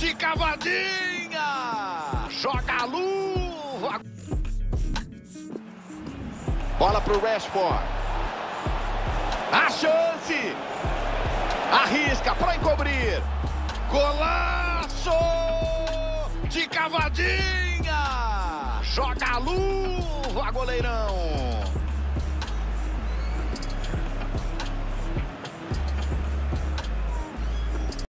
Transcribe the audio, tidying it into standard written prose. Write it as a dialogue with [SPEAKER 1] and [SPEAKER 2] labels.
[SPEAKER 1] de cavadinha! Joga a luva! Bola pro Rashford. A chance! Arrisca para encobrir. Golaço! De cavadinha! Joga a luva, goleirão!